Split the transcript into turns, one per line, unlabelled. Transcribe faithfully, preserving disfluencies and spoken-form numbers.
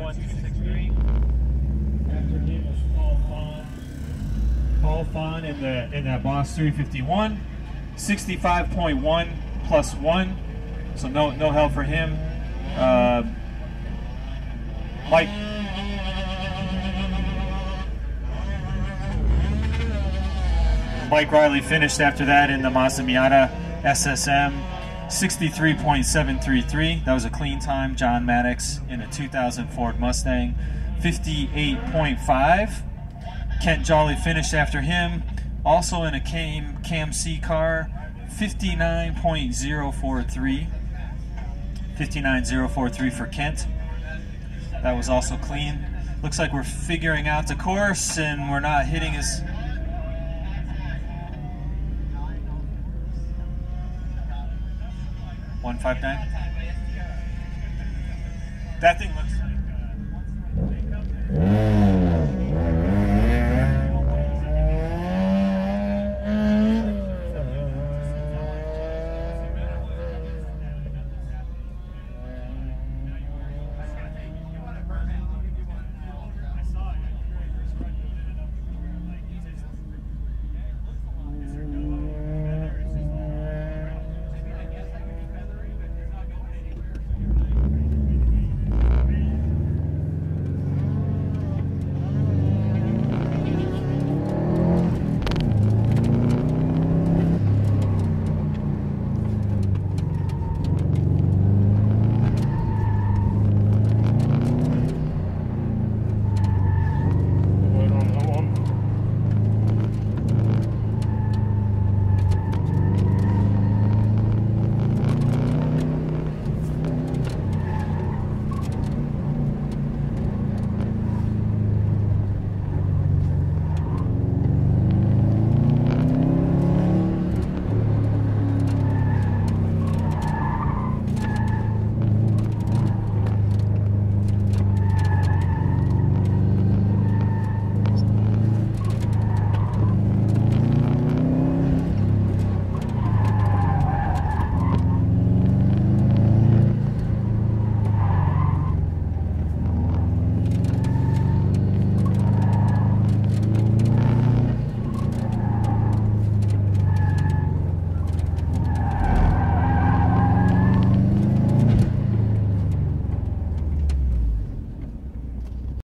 one two six three. After him was Paul Fawn. Paul Fawn in the in that Boss three fifty-one. sixty-five point one plus one, so no no help for him. Uh, Mike. Mike Riley finished after that in the Mazda Miata S S M, sixty-three point seven three three. That was a clean time. John Maddox in a two thousand Ford Mustang, fifty-eight point five. Kent Jolly finished after him, also in a Cam, Cam C car, fifty-nine point zero four three. fifty-nine point zero four three for Kent. That was also clean. Looks like we're figuring out the course and we're not hitting his... one five nine. That thing looks like... Uh,